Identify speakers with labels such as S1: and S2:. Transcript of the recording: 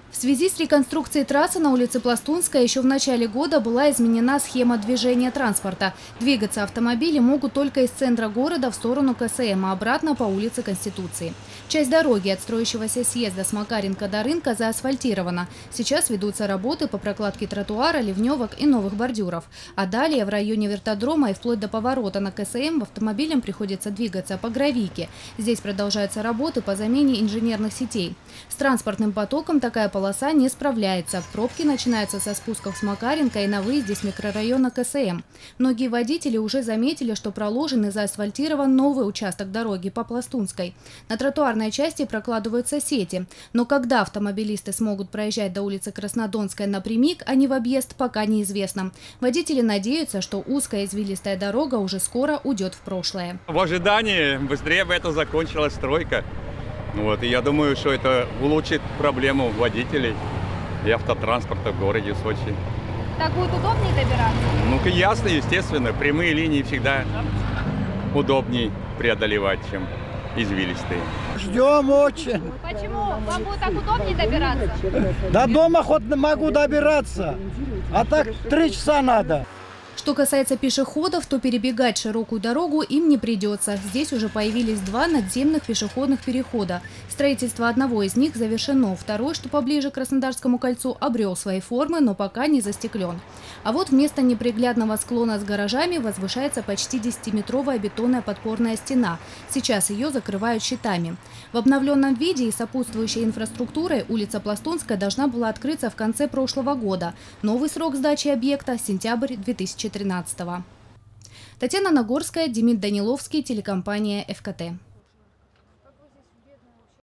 S1: В связи с реконструкцией трассы на улице Пластунская еще в начале года была изменена схема движения транспорта. Двигаться автомобили могут только из центра города в сторону КСМ, а обратно по улице Конституции. Часть дороги от строящегося съезда с Макаренко до рынка заасфальтирована. Сейчас ведутся работы по прокладке тротуара, ливневок и новых бордюров. А далее в районе вертодрома и вплоть до поворота на КСМ автомобилям приходится двигаться по гравийке. Здесь продолжаются работы по замене инженерных сетей. С транспортным потоком такая полоса не справляется. Пробки начинаются со спусков с Макаренко и на выезде с микрорайона КСМ. Многие водители уже заметили, что проложен и заасфальтирован новый участок дороги по Пластунской. На тротуарной части прокладываются сети. Но когда автомобилисты смогут проезжать до улицы Краснодонская напрямик, а не в объезд, пока неизвестно. Водители надеются, что узкая извилистая дорога уже скоро уйдет в прошлое.
S2: В ожидании быстрее бы это закончилась стройка. И я думаю, что это улучшит проблему водителей и автотранспорта в городе Сочи.
S1: Так будет удобнее добираться?
S2: Ясно, естественно. Прямые линии всегда удобнее преодолевать, чем извилистые.
S3: Ждем очень.
S1: Почему? Вам будет так удобнее добираться?
S3: До дома хоть могу добираться, а так 3 часа надо.
S1: Что касается пешеходов, то перебегать широкую дорогу им не придется. Здесь уже появились 2 надземных пешеходных перехода. Строительство одного из них завершено. Второй, что поближе к Краснодарскому кольцу, обрел свои формы, но пока не застеклен. А вот вместо неприглядного склона с гаражами возвышается почти 10-метровая бетонная подпорная стена. Сейчас ее закрывают щитами. В обновленном виде и сопутствующей инфраструктурой улица Пластунская должна была открыться в конце прошлого года. Новый срок сдачи объекта – сентябрь 2013 года. Татьяна Нагорская, Демид Даниловский, телекомпания ФКТ.